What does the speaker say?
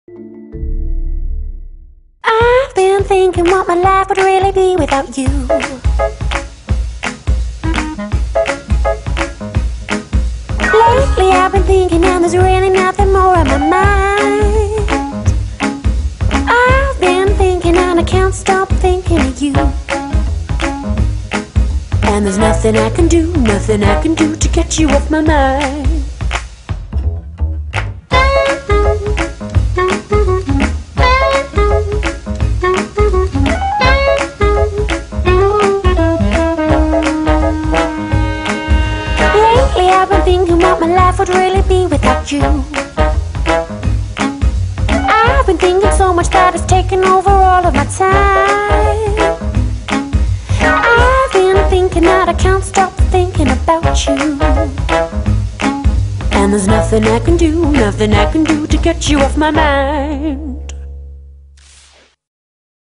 I've been thinking what my life would really be without you. Lately I've been thinking and there's really nothing more on my mind. I've been thinking and I can't stop thinking of you. And there's nothing I can do, nothing I can do to get you off my mind. Lately I've been thinking what my life would really be without you. I've been thinking so much that it's taken over all of my time. I've been thinking that I can't stop thinking about you. And there's nothing I can do, nothing I can do to get you off my mind.